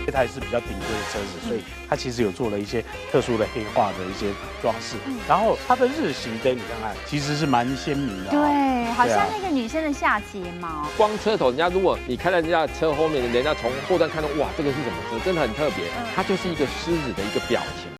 这台是比较顶规的车子，所以它其实有做了一些特殊的黑化的一些装饰。然后它的日行灯，你看看，其实是蛮鲜明的。 对，好像那个女生的下睫毛。 光车头，人家如果你开在人家车后面，人家从后端看到，哇，这个是什么车？真的很特别，它就是一个狮子的一个表情。